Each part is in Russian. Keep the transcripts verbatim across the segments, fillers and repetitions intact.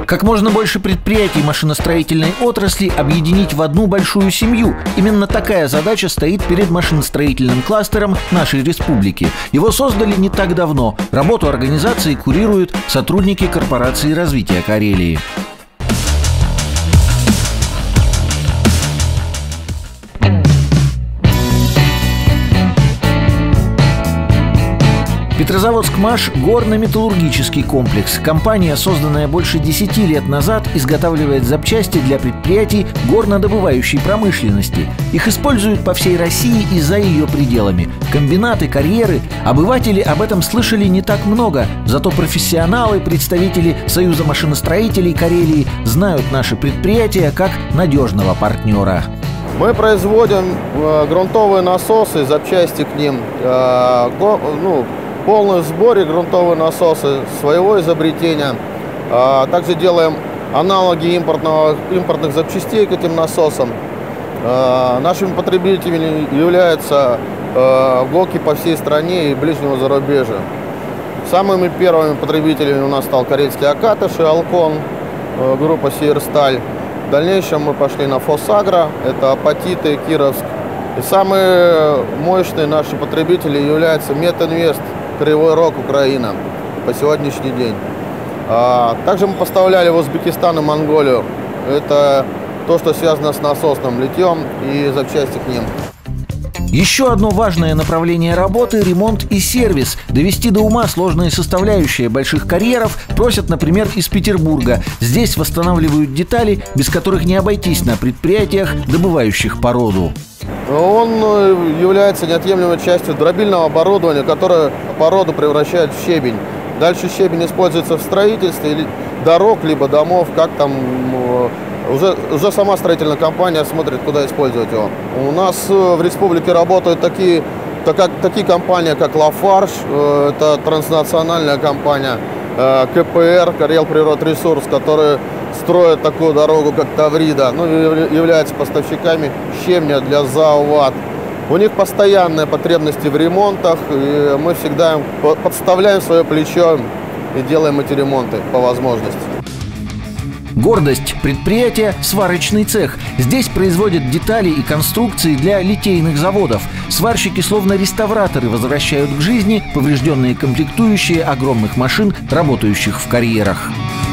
Как можно больше предприятий машиностроительной отрасли объединить в одну большую семью. Именно такая задача стоит перед машиностроительным кластером нашей республики. Его создали не так давно. Работу организации курируют сотрудники корпорации развития Карелии. Петрозаводскмаш – горно-металлургический комплекс. Компания, созданная больше десяти лет назад, изготавливает запчасти для предприятий горнодобывающей промышленности. Их используют по всей России и за ее пределами. Комбинаты, карьеры. Обыватели об этом слышали не так много, зато профессионалы, представители Союза машиностроителей Карелии знают наши предприятия как надежного партнера. Мы производим э, грунтовые насосы, запчасти к ним, э, го, ну, полный в сборе грунтовые насосы своего изобретения. А также делаем аналоги импортного, импортных запчастей к этим насосам. А нашими потребителями являются а, ГОКи по всей стране и ближнего зарубежья. Самыми первыми потребителями у нас стал карельский Акатыш и Алкон, а, группа Северсталь. В дальнейшем мы пошли на Фосагро, это Апатиты, Кировск. И самые мощные наши потребители являются Метинвест, Кривой Рог, Украина, по сегодняшний день. А, также мы поставляли в Узбекистан и Монголию. Это то, что связано с насосным литьем и запчасти к ним. Еще одно важное направление работы – ремонт и сервис. Довести до ума сложные составляющие больших карьеров просят, например, из Петербурга. Здесь восстанавливают детали, без которых не обойтись на предприятиях, добывающих породу. Он является неотъемлемой частью дробильного оборудования, которое породу превращает в щебень. Дальше щебень используется в строительстве дорог, либо домов, как там уже, уже сама строительная компания смотрит, куда использовать его. У нас в республике работают такие, так, такие компании, как Лафарж, это транснациональная компания, КПР, Карелприродресурс, которые строят такую дорогу, как Таврида, ну, являются поставщиками щебня для ЗАО ВАТ. У них постоянные потребности в ремонтах, и мы всегда им подставляем свое плечо и делаем эти ремонты по возможности. Гордость предприятия – сварочный цех. Здесь производят детали и конструкции для литейных заводов. Сварщики, словно реставраторы, возвращают к жизни поврежденные комплектующие огромных машин, работающих в карьерах.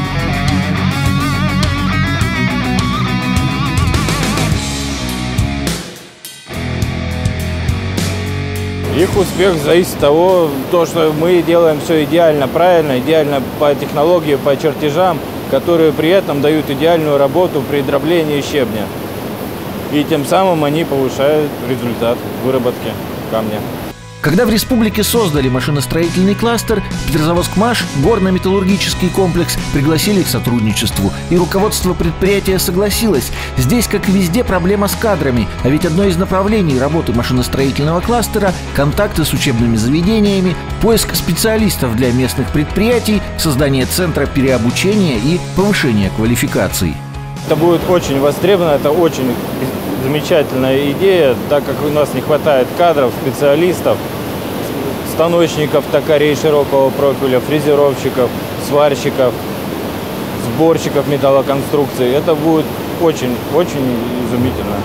Их успех зависит от того, то, что мы делаем все идеально, правильно, идеально по технологии, по чертежам, которые при этом дают идеальную работу при дроблении щебня. И тем самым они повышают результат выработки камня. Когда в республике создали машиностроительный кластер, Петрозаводскмаш, горно-металлургический комплекс, пригласили к сотрудничеству. И руководство предприятия согласилось. Здесь, как и везде, проблема с кадрами. А ведь одно из направлений работы машиностроительного кластера – контакты с учебными заведениями, поиск специалистов для местных предприятий, создание центра переобучения и повышения квалификаций. Это будет очень востребовано, это очень замечательная идея, так как у нас не хватает кадров, специалистов, станочников, токарей широкого профиля, фрезеровщиков, сварщиков, сборщиков металлоконструкций. Это будет очень-очень изумительно.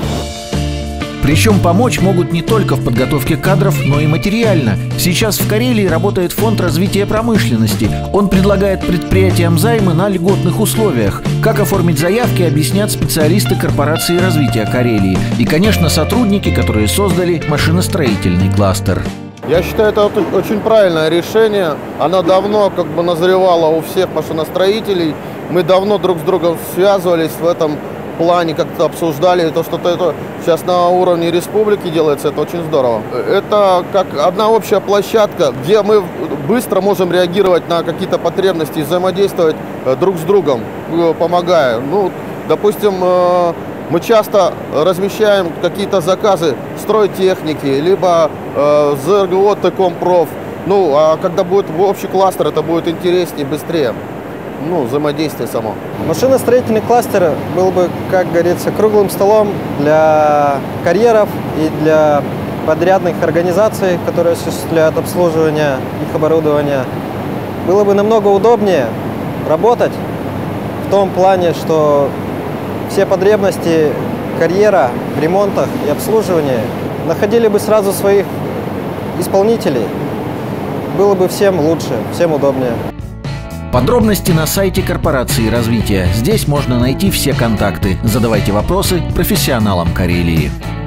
Причем помочь могут не только в подготовке кадров, но и материально. Сейчас в Карелии работает фонд развития промышленности. Он предлагает предприятиям займы на льготных условиях. Как оформить заявки, объяснят специалисты корпорации развития Карелии. И, конечно, сотрудники, которые создали машиностроительный кластер. Я считаю, это очень правильное решение. Оно давно как бы назревало у всех машиностроителей. Мы давно друг с другом связывались в этом плане, как-то обсуждали. То, что это сейчас на уровне республики делается, это очень здорово. Это как одна общая площадка, где мы быстро можем реагировать на какие-то потребности и взаимодействовать друг с другом, помогая. Ну, допустим, мы часто размещаем какие-то заказы стройтехники, либо ЗРГО Текомпроф. Ну, а когда будет общий кластер, это будет интереснее, быстрее. Ну, взаимодействие само. Машиностроительный кластер был бы, как говорится, круглым столом для карьеров и для подрядных организаций, которые осуществляют обслуживание их оборудования. Было бы намного удобнее работать в том плане, что все потребности карьера в ремонтах и обслуживании находили бы сразу своих исполнителей. Было бы всем лучше, всем удобнее. Подробности на сайте корпорации развития. Здесь можно найти все контакты. Задавайте вопросы профессионалам Карелии.